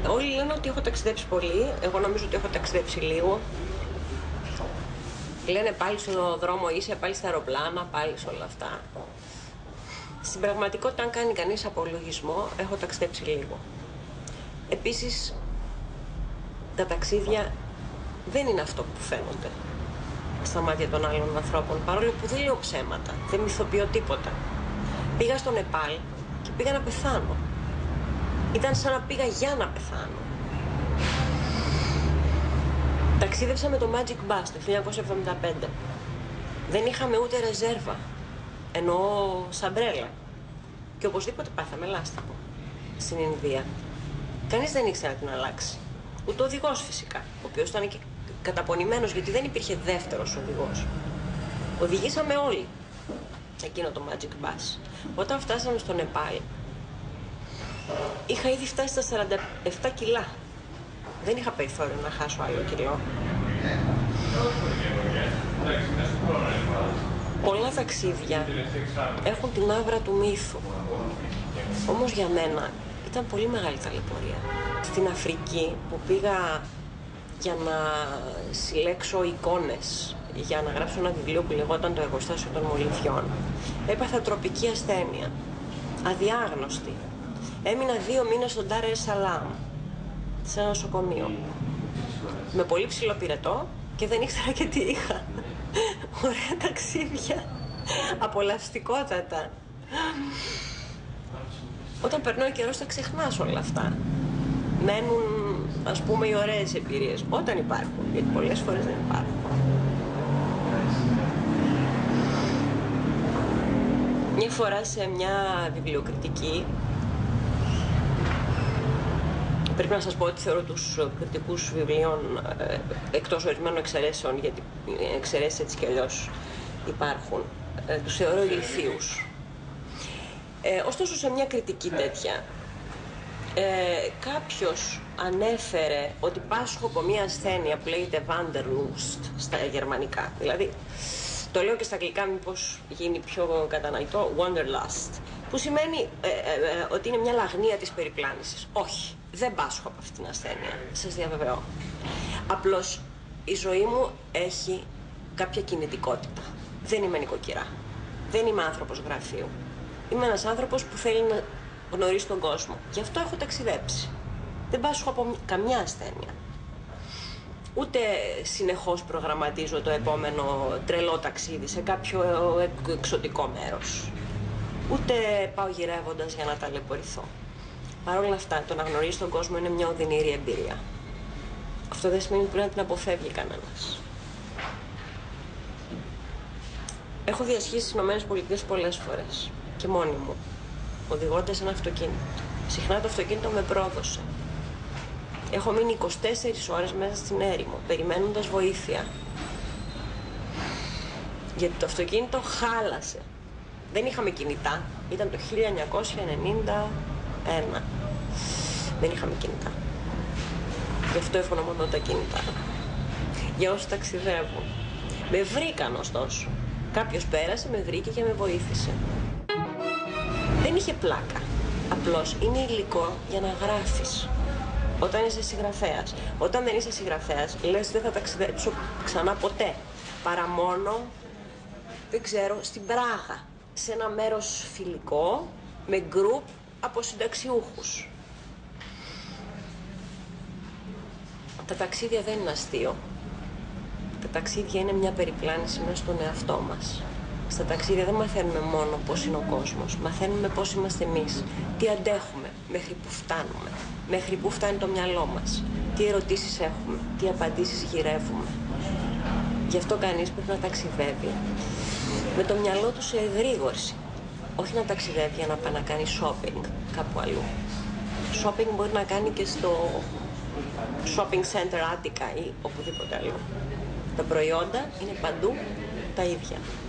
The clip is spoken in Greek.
Όλοι λένε ότι έχω ταξιδέψει πολύ, εγώ νομίζω ότι έχω ταξιδέψει λίγο. Λένε πάλι στον δρόμο είσαι, πάλι στα αεροπλάνα, πάλι σε όλα αυτά. Στην πραγματικότητα, αν κάνει κανείς απολογισμό, έχω ταξιδέψει λίγο. Επίσης, τα ταξίδια δεν είναι αυτό που φαίνονται στα μάτια των άλλων ανθρώπων, παρόλο που δεν λέω ψέματα, δεν μυθοποιώ τίποτα. Πήγα στο Νεπάλ και πήγα να πεθάνω. Ήταν σαν να πήγα για να πεθάνω. Ταξίδεψα με το Magic Bus το 1975. Δεν είχαμε ούτε ρεζέρβα, εννοώ σαμπρέλα. Και οπωσδήποτε πάθαμε λάστιχο στην Ινδία. Κανείς δεν ήξερε να την αλλάξει. Ούτε ο οδηγός φυσικά, ο οποίος ήταν και καταπονημένος γιατί δεν υπήρχε δεύτερος οδηγός. Οδηγήσαμε όλοι εκείνο το Magic Bus. Όταν φτάσαμε στο Νεπάλ, είχα ήδη φτάσει στα 47 κιλά. Δεν είχα περιθώριο να χάσω άλλο κιλό. Πολλά ταξίδια έχουν την άβρα του μύθου. Όμως για μένα ήταν πολύ μεγάλη ταλαιπωρία. Στην Αφρική που πήγα για να συλλέξω εικόνες, για να γράψω ένα βιβλίο που λεγόταν «Το εργοστάσιο των Μολυβιών», έπαθα τροπική ασθένεια, αδιάγνωστη. Έμεινα 2 μήνες στον Ντάρ ελ Σαλάμ, σε ένα νοσοκομείο. Με πολύ ψηλό πυρετό και δεν ήξερα και τι είχα. Ωραία ταξίδια, απολαυστικότατα. Όταν περνάει ο καιρός θα ξεχνάς όλα αυτά. Μένουν, ας πούμε, οι ωραίες εμπειρίες, όταν υπάρχουν, γιατί πολλές φορές δεν υπάρχουν. Μια φορά σε μια βιβλιοκριτική, πρέπει να σας πω ότι θεωρώ τους κριτικούς βιβλίων, εκτός ορισμένων εξαιρέσεων, γιατί εξαιρέσεις έτσι κι αλλιώς υπάρχουν, τους θεωρώ ηλιθίους. Ωστόσο, σε μια κριτική τέτοια, κάποιος ανέφερε ότι πάσχω από μια ασθένεια που λέγεται Wanderlust στα γερμανικά. Δηλαδή, το λέω και στα αγγλικά μήπως γίνει πιο κατανοητό, Wanderlust, που σημαίνει ότι είναι μια λαγνία της περιπλάνησης. Όχι, δεν πάσχω από αυτήν την ασθένεια, σας διαβεβαιώ. Απλώς η ζωή μου έχει κάποια κινητικότητα. Δεν είμαι νοικοκυρά. Δεν είμαι άνθρωπος γραφείου. Είμαι ένας άνθρωπος που θέλει να γνωρίσει τον κόσμο. Γι' αυτό έχω ταξιδέψει. Δεν πάσχω από καμιά ασθένεια. Ούτε συνεχώς προγραμματίζω το επόμενο τρελό ταξίδι σε κάποιο εξωτικό μέρος. Ούτε πάω γυρεύοντας για να ταλαιπωρηθώ. Παρ' όλα αυτά, το να γνωρίσει τον κόσμο είναι μια οδυνηρή εμπειρία. Αυτό δεν σημαίνει ότι πρέπει να την αποφεύγει κανένας. Έχω διασχίσει τις ΗΠΑ πολλές φορές και μόνη μου, οδηγώντας ένα αυτοκίνητο. Συχνά το αυτοκίνητο με πρόδωσε. Έχω μείνει 24 ώρες μέσα στην έρημο, περιμένοντας βοήθεια. Γιατί το αυτοκίνητο χάλασε. Δεν είχαμε κινητά. Ήταν το 1991. Δεν είχαμε κινητά. Γι' αυτό έφωνα μόνο τα κινητά. Για όσοι ταξιδεύουν. Με βρήκαν ωστόσο. Κάποιος πέρασε, με βρήκε και με βοήθησε. Δεν είχε πλάκα. Απλώς είναι υλικό για να γράφεις. Όταν είσαι συγγραφέας. Όταν δεν είσαι συγγραφέας, λες δεν θα ταξιδέψω ξανά ποτέ. Παρά μόνο, δεν ξέρω, στην Πράγα. Σε ένα μέρος φιλικό, με γκρουπ από συνταξιούχους. Τα ταξίδια δεν είναι αστείο. Τα ταξίδια είναι μια περιπλάνηση μέσα στον εαυτό μας. Στα ταξίδια δεν μαθαίνουμε μόνο πώς είναι ο κόσμος. Μαθαίνουμε πώς είμαστε εμείς. Τι αντέχουμε, μέχρι που φτάνουμε. Μέχρι που φτάνει το μυαλό μας. Τι ερωτήσεις έχουμε, τι απαντήσεις γυρεύουμε. Γι' αυτό κανείς πρέπει να ταξιδεύει με το μυαλό του σε εγρήγορση. Όχι να ταξιδεύει για να πάει να κάνει shopping κάπου αλλού. Shopping μπορεί να κάνει και στο shopping center Attica ή οπουδήποτε αλλού. Τα προϊόντα είναι παντού τα ίδια.